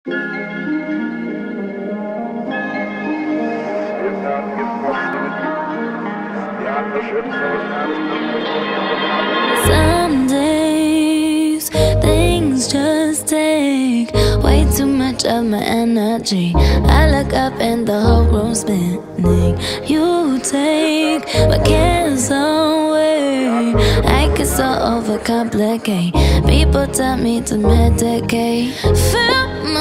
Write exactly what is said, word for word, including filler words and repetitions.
Some days things just take way too much of my energy. I look up and the whole room's spinning. You take my cares away. I get so overcomplicate. People tell me to medicate. Feel